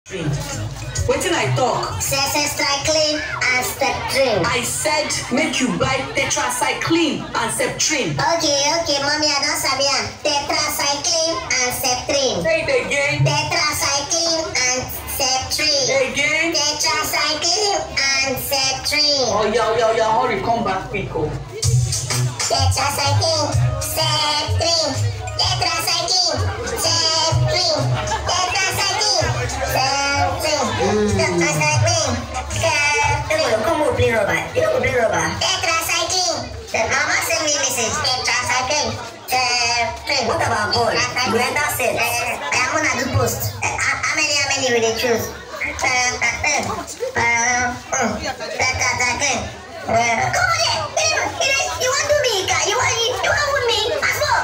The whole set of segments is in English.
What did I talk? Tetracycline and Septrin. I said make you buy Tetracycline and Septrin. Okay, mommy, I don't sabi am. Tetracycline and Septrin. Say it again. Tetracycline and Septrin. Again. Tetracycline and Septrin. Oh yeah, hurry, come back quick. Oh. Tetracycline, Septrin. Tetracycline, Septrin. Tetracycline, Septrin. Tetracycline, Septrin. Come on, play rubber. You don't play rubber. Tetracycline. The mama send me message. Tetracycline, Septrin. What about ball? You enter set. I'm gonna do post. How many will they choose? Tetracycline. Come on there. You want to do me? You want with me? Come on.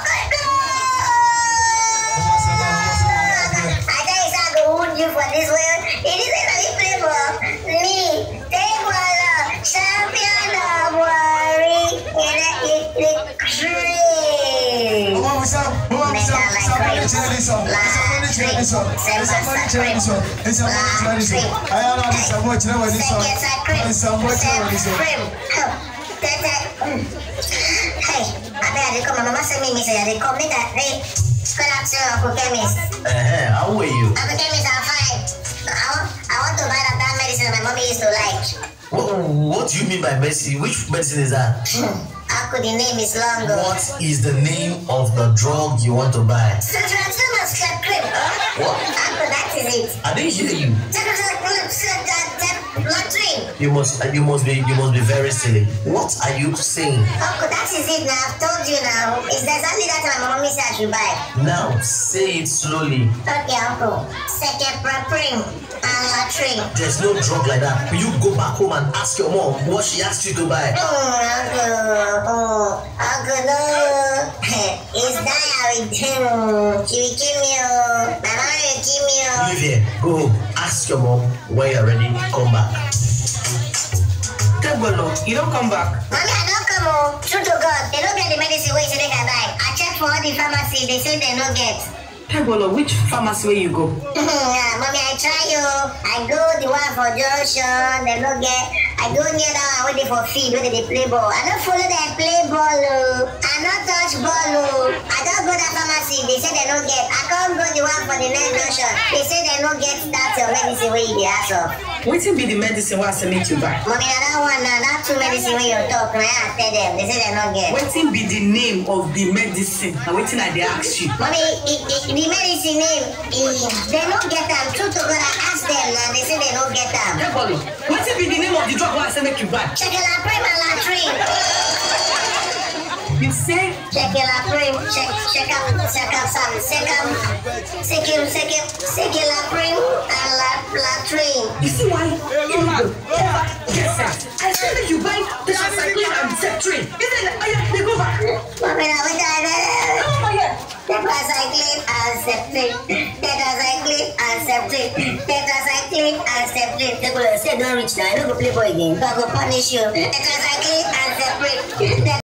I tell you, I go wound you for this one. It isn't a play ball. Me, Tegwolo, champion of worry. Hey, I better come. My mama sent me message. They come later. Hey, good afternoon, Uncle Chemist. How are you? Uncle Chemist, I'm fine. I want to buy that medicine my mommy used to like. What do you mean by medicine? Which medicine is that? Uncle, the name is long. What is the name of the drug you want to buy? Tetracycline. What? Uncle, that is it. I didn't hear you. You must be very silly. What are you saying? Uncle, that is it now. I've told you now. It's exactly that my mommy said I should buy. Now say it slowly. Okay, Uncle. Tetracycline and latrine. There's no drug like that. Will you go back home and ask your mom what she asked you to buy? Uncle, no. It's diarrhea. She will kill me. My mom will kill me. Leave here. Go home. Ask your mom when you're ready. Come back. Tegwolo, you don't come back. Mommy, I don't come home. True to God, they don't get the medicine where you say they can buy. I checked for all the pharmacy, they say they don't get. Tegwolo, which pharmacy where you go? Mommy, I try you. I go the one for Junction, they don't get. I go near that one waiting for feed where they play ball. I don't follow them play ball. I don't touch ball. I don't go that pharmacy, they say they don't get. I can't go the one for the next Junction. They say they don't get that medicine where you ask of. What will be the medicine where I make you buy? Mommy, I don't want that two medicine where you talk. I tell them, they say they don't get. What will be the name of the medicine? And what I they ask you? Mommy, the medicine name, they don't get them. True to God, I ask them now, they say they don't get them. Tegwolo, what will be the name of the drug where I make you buy? Tetracycline and latrine. You say? Tetracycline, and latrine. You see why? You will never get sense. I said that you buy Tetracycline and Septrin. They go back. Mommy, now what I Oh my God. Tetracycline and Septrin. Tetracycline and Septrin. Tetracycline and Septrin. Tegwolo, say don't reach now. I don't go play ball again. I go punish you. Tetracycline and Septrin.